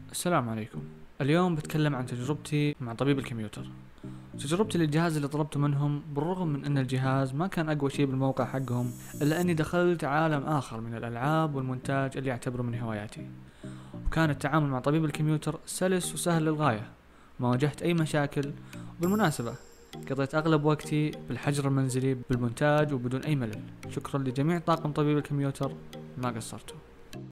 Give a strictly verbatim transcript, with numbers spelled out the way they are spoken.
السلام عليكم. اليوم بتكلم عن تجربتي مع طبيب الكمبيوتر. تجربتي للجهاز اللي طلبته منهم، بالرغم من ان الجهاز ما كان اقوى شيء بالموقع حقهم، الا اني دخلت عالم اخر من الالعاب والمونتاج اللي اعتبره من هواياتي. وكان التعامل مع طبيب الكمبيوتر سلس وسهل للغاية، ما واجهت اي مشاكل. وبالمناسبة قضيت اغلب وقتي بالحجر المنزلي بالمونتاج وبدون اي ملل. شكرا لجميع طاقم طبيب الكمبيوتر، ما قصرتوا.